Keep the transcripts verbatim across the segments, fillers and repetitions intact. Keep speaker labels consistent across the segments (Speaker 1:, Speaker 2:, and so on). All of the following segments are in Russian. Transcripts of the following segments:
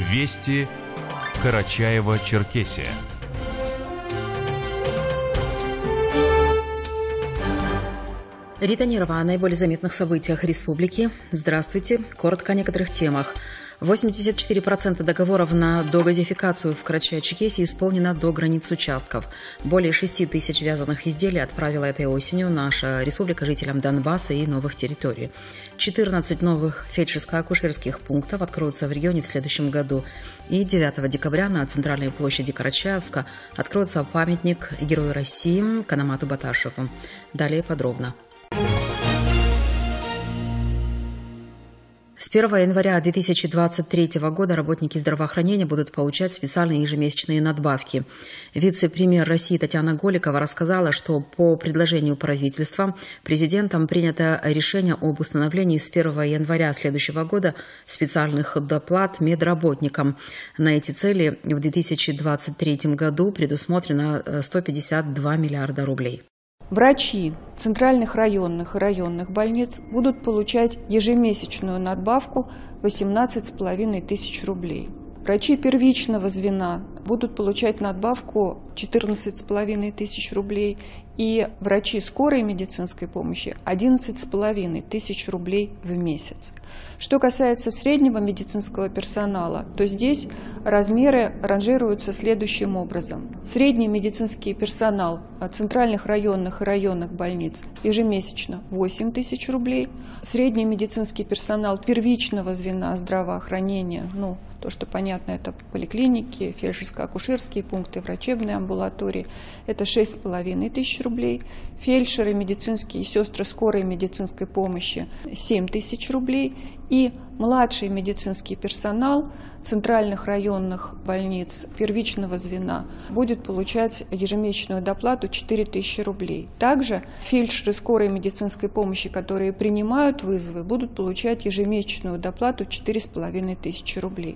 Speaker 1: Вести Карачаево-Черкесия.
Speaker 2: Рита Нерва о наиболее заметных событиях республики. Здравствуйте. Коротко о некоторых темах. восемьдесят четыре процента договоров на догазификацию в Карачаево-Черкесии исполнено до границ участков. Более шести тысяч вязаных изделий отправила этой осенью наша республика жителям Донбасса и новых территорий. четырнадцать новых фельдшерско-акушерских пунктов откроются в регионе в следующем году. И девятого декабря на центральной площади Карачаевска откроется памятник Герою России Канамату Баташеву. Далее подробно. С первого января две тысячи двадцать третьего года работники здравоохранения будут получать специальные ежемесячные надбавки. Вице-премьер России Татьяна Голикова рассказала, что по предложению правительства президентом принято решение об установлении с первого января следующего года специальных доплат медработникам. На эти цели в две тысячи двадцать третьем году предусмотрено сто пятьдесят два миллиарда рублей.
Speaker 3: Врачи центральных районных и районных больниц будут получать ежемесячную надбавку восемнадцать с половиной тысяч рублей. Врачи первичного звена будут получать надбавку четырнадцать с половиной тысяч рублей и врачи скорой медицинской помощи одиннадцать с половиной тысяч рублей в месяц. Что касается среднего медицинского персонала, то здесь размеры ранжируются следующим образом. Средний медицинский персонал центральных районных и районных больниц ежемесячно восемь тысяч рублей. Средний медицинский персонал первичного звена здравоохранения, ну, то, что понятно, это поликлиники, фельдшерско-акушерские пункты, врачебные амбулатории, это шесть с половиной тысяч рублей. Фельдшеры, медицинские и сестры скорой медицинской помощи семь тысяч рублей. И младший медицинский персонал центральных районных больниц первичного звена будет получать ежемесячную доплату четыре тысячи рублей. Также фельдшеры скорой медицинской помощи, которые принимают вызовы, будут получать ежемесячную доплату четыре с половиной тысячи рублей.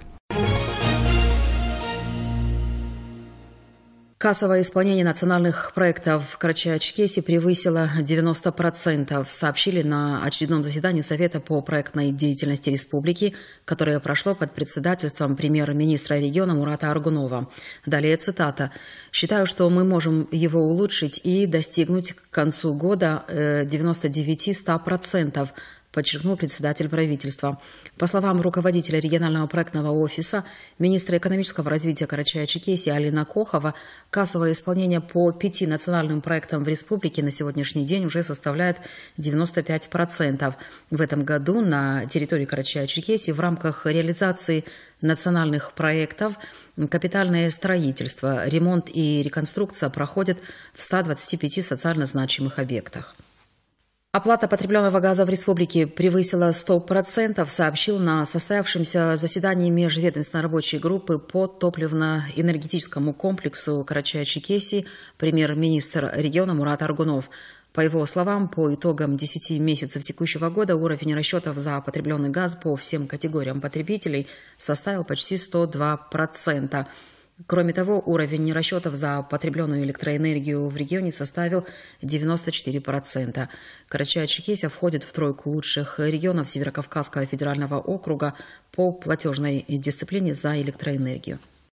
Speaker 2: Кассовое исполнение национальных проектов в Карачаево-Черкесии превысило девяносто процентов, сообщили на очередном заседании Совета по проектной деятельности республики, которое прошло под председательством премьер-министра региона Мурата Аргунова. Далее цитата. «Считаю, что мы можем его улучшить и достигнуть к концу года девяносто девять - сто процентов», подчеркнул председатель правительства. По словам руководителя регионального проектного офиса, министра экономического развития Карачаево-Черкесии Алина Кохова, кассовое исполнение по пяти национальным проектам в республике на сегодняшний день уже составляет девяносто пять процентов. В этом году на территории Карачаево-Черкесии в рамках реализации национальных проектов капитальное строительство, ремонт и реконструкция проходят в ста двадцати пяти социально значимых объектах. Оплата потребленного газа в республике превысила сто процентов, сообщил на состоявшемся заседании межведомственной рабочей группы по топливно-энергетическому комплексу Карачаево-Черкесии премьер-министр региона Мурат Аргунов. По его словам, по итогам десяти месяцев текущего года уровень расчетов за потребленный газ по всем категориям потребителей составил почти сто два процента. Кроме того, уровень расчетов за потребленную электроэнергию в регионе составил девяносто четыре процента. Карачаево-Черкесия входит в тройку лучших регионов Северокавказского федерального округа по платежной дисциплине за электроэнергию.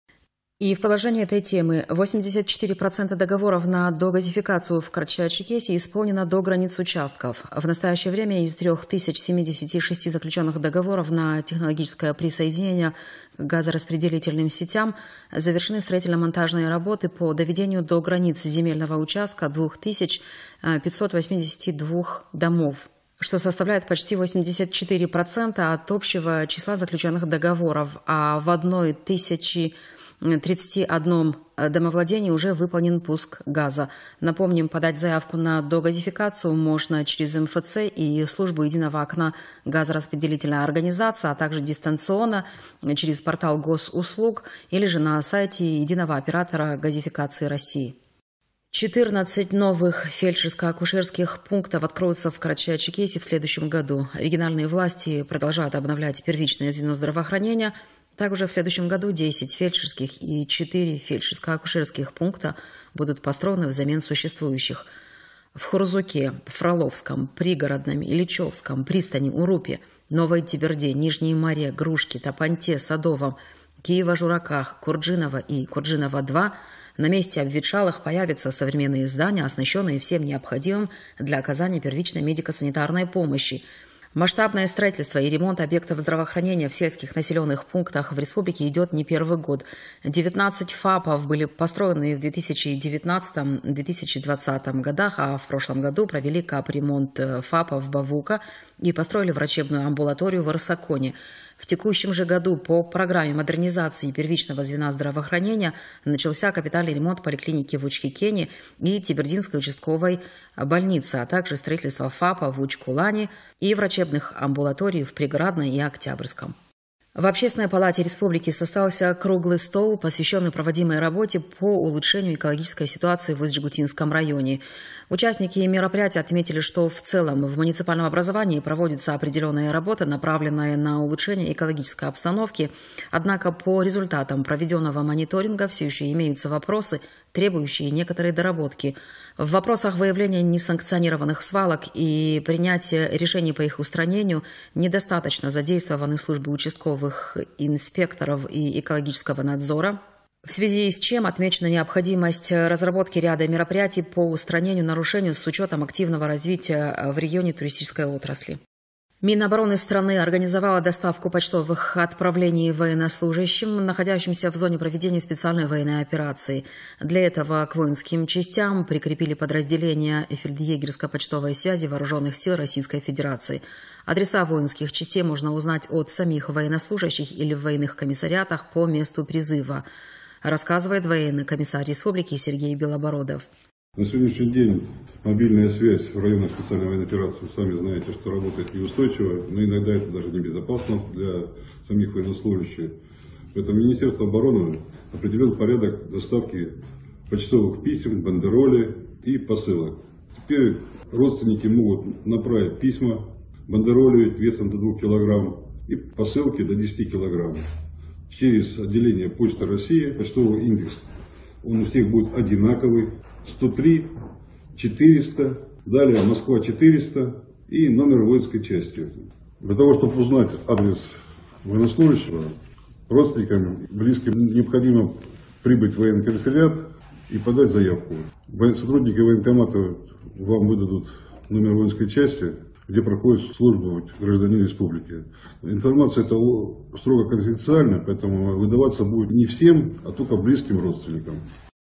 Speaker 2: И в продолжении этой темы восемьдесят четыре процента договоров на догазификацию в Карачаево-Черкесии исполнено до границ участков. В настоящее время из трёх тысяч семидесяти шести заключенных договоров на технологическое присоединение к газораспределительным сетям завершены строительно-монтажные работы по доведению до границ земельного участка двух тысяч пятисот восьмидесяти двух домов, что составляет почти восемьдесят четыре процента от общего числа заключенных договоров, а в одной тысяче тридцати одном домовладении уже выполнен пуск газа. Напомним, подать заявку на догазификацию можно через эм эф цэ и службу единого окна газораспределительной организации, а также дистанционно через портал госуслуг или же на сайте единого оператора газификации России. четырнадцать новых фельдшерско-акушерских пунктов откроются в Карачаево-Черкесии в следующем году. Региональные власти продолжают обновлять первичное звено здравоохранения. Также в следующем году десять фельдшерских и четыре фельдшерско-акушерских пункта будут построены взамен существующих. В Хурзуке, Фроловском, Пригородном, Ильичевском, Пристани, Урупе, Новой Тиберде, Нижней Маре, Грушке, Тапанте, Садовом, Киево-Жураках, Курджиново и Курджиново-два на месте обветшалых появятся современные здания, оснащенные всем необходимым для оказания первичной медико-санитарной помощи. Масштабное строительство и ремонт объектов здравоохранения в сельских населенных пунктах в республике идет не первый год. девятнадцать ФАПов были построены в две тысячи девятнадцатом — две тысячи двадцатом годах, а в прошлом году провели капремонт ФАПа в Бавука и построили врачебную амбулаторию в Арсаконе. В текущем же году по программе модернизации первичного звена здравоохранения начался капитальный ремонт поликлиники в Учхикене и Тибердинской участковой больницы, а также строительство ФАПа в Учкулане и врачебных амбулаторий в Приградной и Октябрьском. В Общественной палате республики состоялся круглый стол, посвященный проводимой работе по улучшению экологической ситуации в Ижгутинском районе. Участники мероприятия отметили, что в целом в муниципальном образовании проводится определенная работа, направленная на улучшение экологической обстановки. Однако по результатам проведенного мониторинга все еще имеются вопросы, требующие некоторые доработки. В вопросах выявления несанкционированных свалок и принятия решений по их устранению недостаточно задействованы службы участковых инспекторов и экологического надзора, в связи с чем отмечена необходимость разработки ряда мероприятий по устранению нарушений с учетом активного развития в регионе туристической отрасли. Минобороны страны организовала доставку почтовых отправлений военнослужащим, находящимся в зоне проведения специальной военной операции. Для этого к воинским частям прикрепили подразделения фельдъегерско-почтовой связи Вооруженных сил Российской Федерации. Адреса воинских частей можно узнать от самих военнослужащих или в военных комиссариатах по месту призыва, рассказывает военный комиссар республики Сергей Белобородов.
Speaker 1: На сегодняшний день мобильная связь в районах специальной военной операции, сами знаете, что работает неустойчиво, но иногда это даже небезопасно для самих военнослужащих. Поэтому Министерство обороны определило порядок доставки почтовых писем, бандероли и посылок. Теперь родственники могут направить письма, бандероли весом до двух килограмм и посылки до десяти килограмм через отделение Почты России, почтовый индекс. Он у всех будет одинаковый. сто три четыреста, далее Москва четыреста и номер воинской части. Для того, чтобы узнать адрес военнослужащего, родственникам, близким необходимо прибыть в военный комиссариат и подать заявку. Сотрудники военкомата вам выдадут номер воинской части, где проходит службу гражданин республики. Информация эта строго конфиденциальна, поэтому выдаваться будет не всем, а только близким родственникам.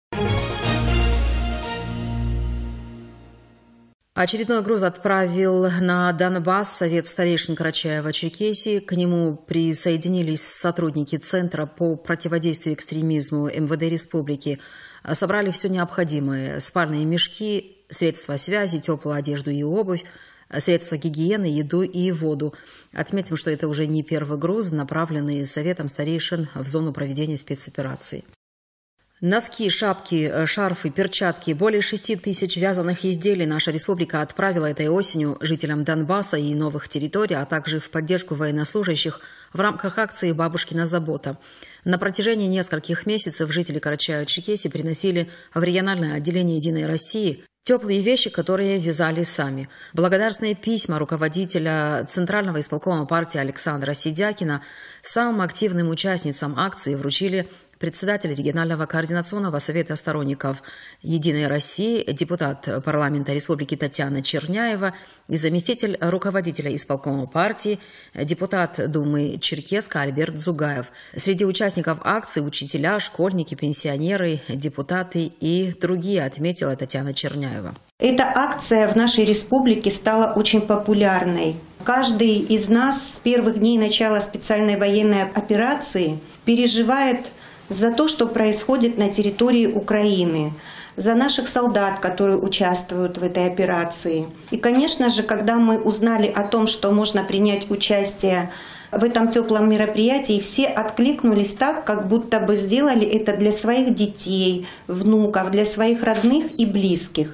Speaker 2: Очередной груз отправил на Донбасс Совет старейшин Карачаево-Черкесии. К нему присоединились сотрудники Центра по противодействию экстремизму эм вэ дэ республики. Собрали все необходимое – спальные мешки, средства связи, теплую одежду и обувь, средства гигиены, еду и воду. Отметим, что это уже не первый груз, направленный Советом старейшин в зону проведения спецоперации. Носки, шапки, шарфы, перчатки, более шести тысяч вязаных изделий наша республика отправила этой осенью жителям Донбасса и новых территорий, а также в поддержку военнослужащих в рамках акции «Бабушкина забота». На протяжении нескольких месяцев жители Карачаево-Черкесии приносили в региональное отделение «Единой России» теплые вещи, которые вязали сами. Благодарственные письма руководителя Центрального исполкома партии Александра Сидякина самым активным участницам акции вручили председатель регионального координационного совета сторонников «Единой России», депутат парламента республики Татьяна Черняева и заместитель руководителя исполкома партии, депутат Думы Черкеска Альберт Зугаев. Среди участников акции учителя, школьники, пенсионеры, депутаты и другие, отметила Татьяна Черняева.
Speaker 4: Эта акция в нашей республике стала очень популярной. Каждый из нас с первых дней начала специальной военной операции переживает за то, что происходит на территории Украины, за наших солдат, которые участвуют в этой операции. И, конечно же, когда мы узнали о том, что можно принять участие в этом теплом мероприятии, все откликнулись так, как будто бы сделали это для своих детей, внуков, для своих родных и близких.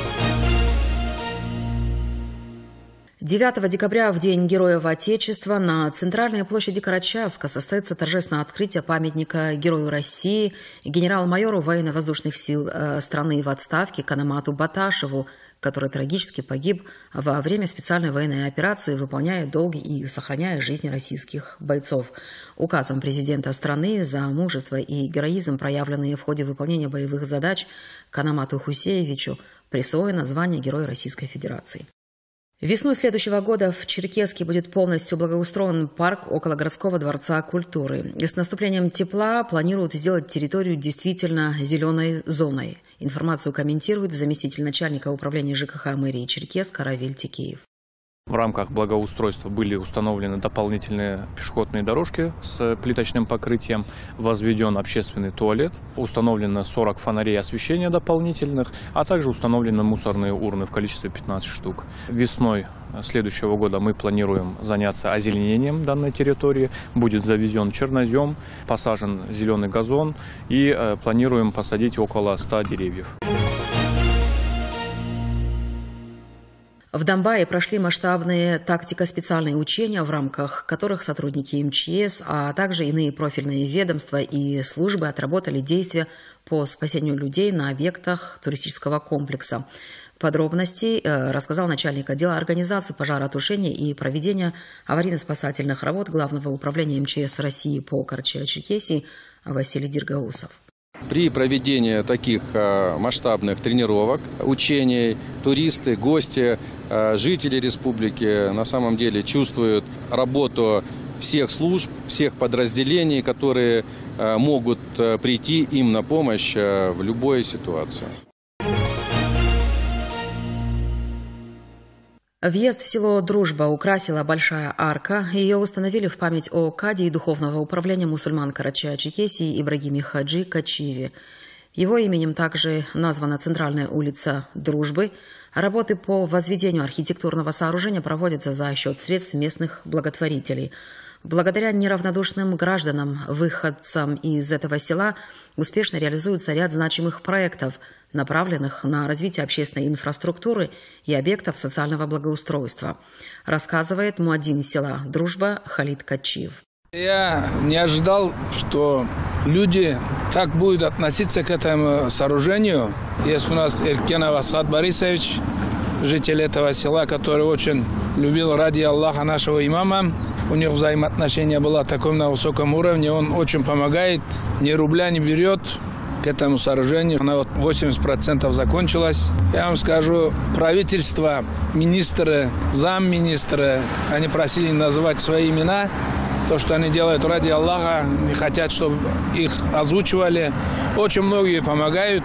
Speaker 2: девятого декабря, в День Героев Отечества, на центральной площади Карачаевска состоится торжественное открытие памятника Герою России, генерал-майору военно-воздушных сил страны в отставке Канамату Баташеву. который трагически погиб во время специальной военной операции, выполняя долги и сохраняя жизни российских бойцов. Указом президента страны за мужество и героизм, проявленные в ходе выполнения боевых задач, Канамату Хусеевичу присвоено звание Героя Российской Федерации. Весной следующего года в Черкесске будет полностью благоустроен парк около городского дворца культуры. И с наступлением тепла планируют сделать территорию действительно зеленой зоной. Информацию комментирует заместитель начальника управления ЖКХ мэрии Черкесска Равиль Текеев.
Speaker 5: В рамках благоустройства были установлены дополнительные пешеходные дорожки с плиточным покрытием, возведен общественный туалет, установлено сорок фонарей освещения дополнительных, а также установлены мусорные урны в количестве пятнадцати штук. Весной следующего года мы планируем заняться озеленением данной территории. Будет завезен чернозем, посажен зеленый газон и э, планируем посадить около ста деревьев.
Speaker 2: В Домбае прошли масштабные тактико-специальные учения, в рамках которых сотрудники эм че эс, а также иные профильные ведомства и службы отработали действия по спасению людей на объектах туристического комплекса. Подробности рассказал начальник отдела организации пожаротушения и проведения аварийно-спасательных работ Главного управления эм че эс России по Карачаево-Черкесии Василий Диргаусов.
Speaker 6: При проведении таких масштабных тренировок, учений, туристы, гости, жители республики на самом деле чувствуют работу всех служб, всех подразделений, которые могут прийти им на помощь в любой ситуации.
Speaker 2: Въезд в село Дружба украсила большая арка. Ее установили в память о каде и духовного управления мусульман Карачаево-Черкесии Ибрагиме Хаджи Качиеве. Его именем также названа центральная улица Дружбы. Работы по возведению архитектурного сооружения проводятся за счет средств местных благотворителей. Благодаря неравнодушным гражданам, выходцам из этого села, успешно реализуется ряд значимых проектов, направленных на развитие общественной инфраструктуры и объектов социального благоустройства, рассказывает муаддин села Дружба Халид Качиев.
Speaker 7: Я не ожидал, что люди так будут относиться к этому сооружению. Есть у нас Эркенов Асхат Борисович, житель этого села, который очень любил ради Аллаха нашего имама. У них взаимоотношения было таком на высоком уровне. Он очень помогает, ни рубля не берет к этому сооружению. Она вот восемьдесят процентов закончилась. Я вам скажу, правительство, министры, замминистры, они просили называть свои имена. То, что они делают ради Аллаха, не хотят, чтобы их озвучивали. Очень многие помогают.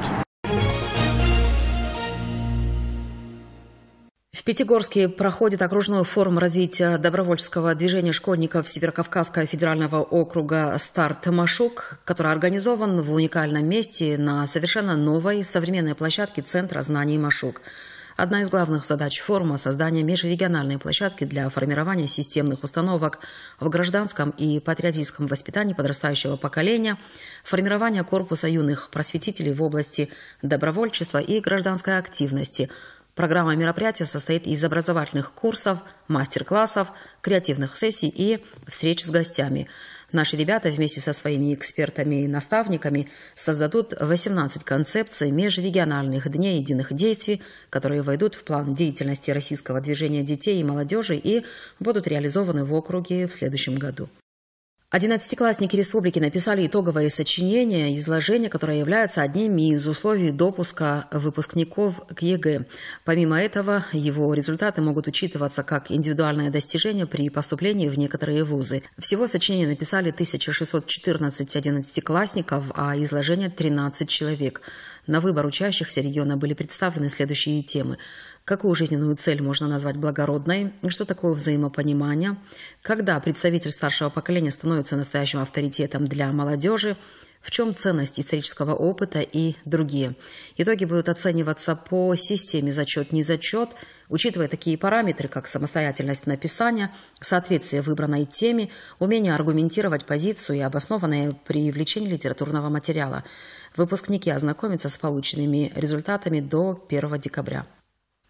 Speaker 2: В Пятигорске проходит окружной форум развития добровольческого движения школьников Северокавказского федерального округа «Старт Машук», который организован в уникальном месте на совершенно новой современной площадке Центра знаний Машук. Одна из главных задач форума – создание межрегиональной площадки для формирования системных установок в гражданском и патриотическом воспитании подрастающего поколения, формирование корпуса юных просветителей в области добровольчества и гражданской активности. Программа мероприятия состоит из образовательных курсов, мастер-классов, креативных сессий и встреч с гостями. Наши ребята вместе со своими экспертами и наставниками создадут восемнадцать концепций межрегиональных дней единых действий, которые войдут в план деятельности российского движения детей и молодежи и будут реализованы в округе в следующем году. Одиннадцатиклассники республики написали итоговое сочинение, изложение, которое является одним из условий допуска выпускников к ЕГЭ. Помимо этого, его результаты могут учитываться как индивидуальное достижение при поступлении в некоторые вузы. Всего сочинение написали тысяча шестьсот четырнадцать одиннадцатиклассников, а изложение тринадцать человек. На выбор учащихся региона были представлены следующие темы. Какую жизненную цель можно назвать благородной? Что такое взаимопонимание? Когда представитель старшего поколения становится настоящим авторитетом для молодежи? В чем ценность исторического опыта и другие? Итоги будут оцениваться по системе зачет-незачет, учитывая такие параметры, как самостоятельность написания, соответствие выбранной теме, умение аргументировать позицию и обоснованное привлечение литературного материала. Выпускники ознакомятся с полученными результатами до первого декабря.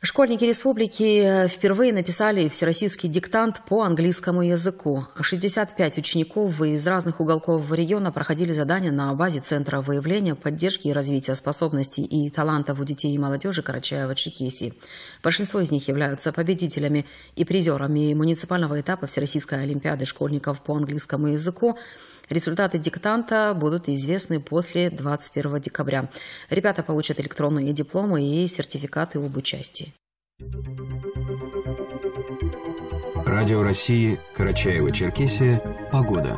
Speaker 2: Школьники республики впервые написали всероссийский диктант по английскому языку. шестьдесят пять учеников из разных уголков региона проходили задания на базе Центра выявления, поддержки и развития способностей и талантов у детей и молодежи Карачаево-Черкесии. Большинство из них являются победителями и призерами муниципального этапа Всероссийской олимпиады школьников по английскому языку. Результаты диктанта будут известны после двадцать первого декабря. Ребята получат электронные дипломы и сертификаты об участии.
Speaker 8: Радио России, Карачаево-Черкесия. Погода.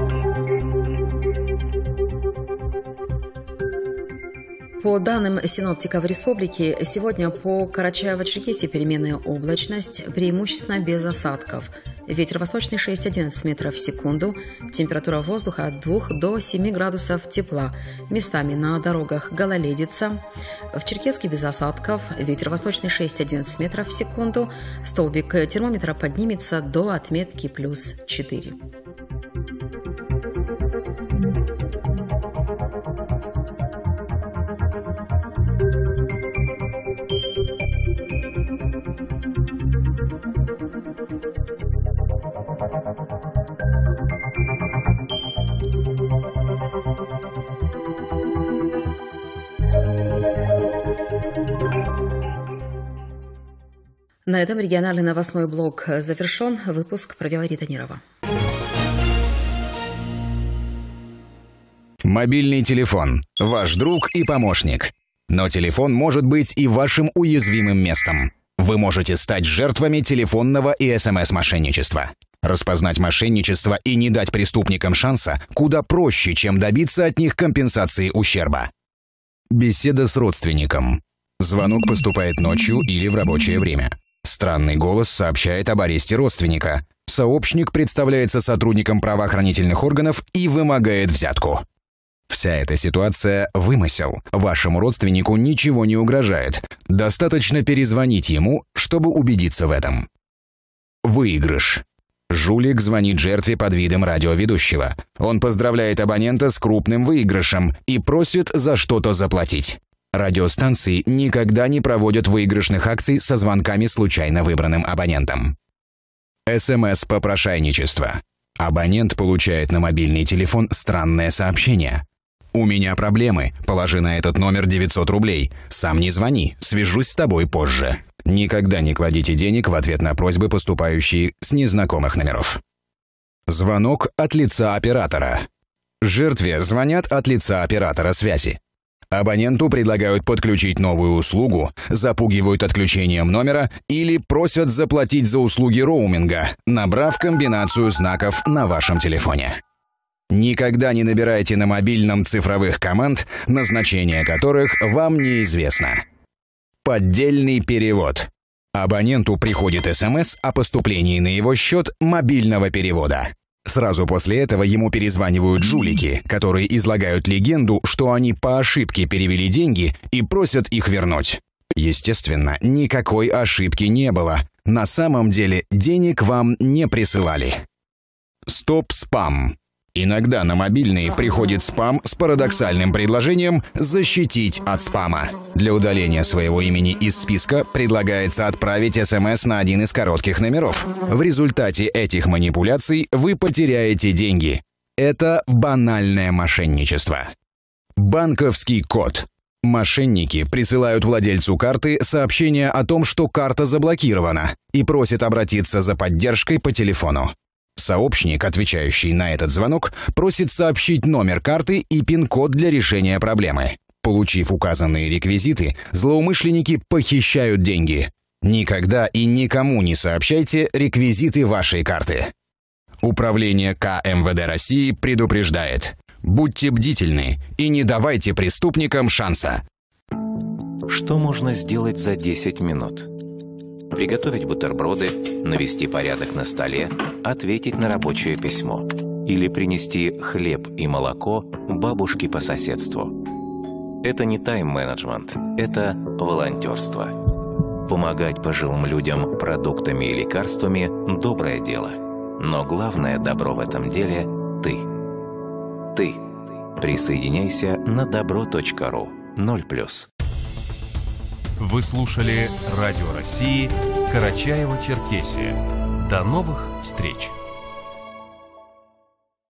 Speaker 2: По данным синоптиков республики, сегодня по Карачаево-Черкесии переменная облачность, преимущественно без осадков. Ветер восточный шесть-одиннадцать метров в секунду. Температура воздуха от двух до семи градусов тепла. Местами на дорогах гололедица. В Черкесске без осадков. Ветер восточный шесть-одиннадцать метров в секунду. Столбик термометра поднимется до отметки плюс четыре. На этом региональный новостной блок завершен. Выпуск провела Рита Нирова.
Speaker 9: Мобильный телефон – ваш друг и помощник. Но телефон может быть и вашим уязвимым местом. Вы можете стать жертвами телефонного и СМС-мошенничества. Распознать мошенничество и не дать преступникам шанса куда проще, чем добиться от них компенсации ущерба. Беседа с родственником. Звонок поступает ночью или в рабочее время. Странный голос сообщает об аресте родственника. Сообщник представляется сотрудником правоохранительных органов и вымогает взятку. Вся эта ситуация – вымысел. Вашему родственнику ничего не угрожает. Достаточно перезвонить ему, чтобы убедиться в этом. Выигрыш. Жулик звонит жертве под видом радиоведущего. Он поздравляет абонента с крупным выигрышем и просит за что-то заплатить. Радиостанции никогда не проводят выигрышных акций со звонками случайно выбранным абонентам. СМС-попрошайничество. Абонент получает на мобильный телефон странное сообщение. «У меня проблемы. Положи на этот номер девятьсот рублей. Сам не звони. Свяжусь с тобой позже». Никогда не кладите денег в ответ на просьбы, поступающие с незнакомых номеров. Звонок от лица оператора. Жертве звонят от лица оператора связи. Абоненту предлагают подключить новую услугу, запугивают отключением номера или просят заплатить за услуги роуминга, набрав комбинацию знаков на вашем телефоне. Никогда не набирайте на мобильном цифровых команд, назначение которых вам неизвестно. Поддельный перевод. Абоненту приходит СМС о поступлении на его счет мобильного перевода. Сразу после этого ему перезванивают жулики, которые излагают легенду, что они по ошибке перевели деньги и просят их вернуть. Естественно, никакой ошибки не было. На самом деле денег вам не присылали. Стоп-спам. Иногда на мобильные приходит спам с парадоксальным предложением «защитить от спама». Для удаления своего имени из списка предлагается отправить СМС на один из коротких номеров. В результате этих манипуляций вы потеряете деньги. Это банальное мошенничество. Банковский код. Мошенники присылают владельцу карты сообщение о том, что карта заблокирована, и просят обратиться за поддержкой по телефону. Сообщник, отвечающий на этот звонок, просит сообщить номер карты и пин-код для решения проблемы. Получив указанные реквизиты, злоумышленники похищают деньги. Никогда и никому не сообщайте реквизиты вашей карты. Управление ка эм вэ дэ России предупреждает: будьте бдительны и не давайте преступникам шанса.
Speaker 10: Что можно сделать за десять минут? Приготовить бутерброды, навести порядок на столе, ответить на рабочее письмо. Или принести хлеб и молоко бабушке по соседству. Это не тайм-менеджмент, это волонтерство. Помогать пожилым людям продуктами и лекарствами – доброе дело. Но главное добро в этом деле – ты. Ты. Присоединяйся на добро точка ру. ноль плюс.
Speaker 11: Вы слушали Радио России Карачаево-Черкесия. До новых встреч!